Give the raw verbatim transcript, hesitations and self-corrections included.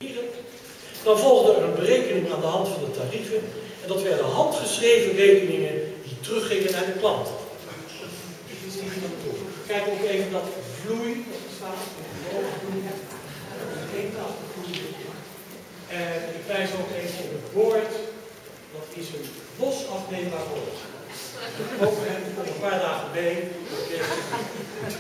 Dan volgde er een berekening aan de hand van de tarieven en dat werden handgeschreven rekeningen die teruggingen naar de klant. Kijk ook even dat vloei, dat staat en ik wijs ook even op het boord, dat is een los afneembaar boord. Ook hem op een paar dagen mee.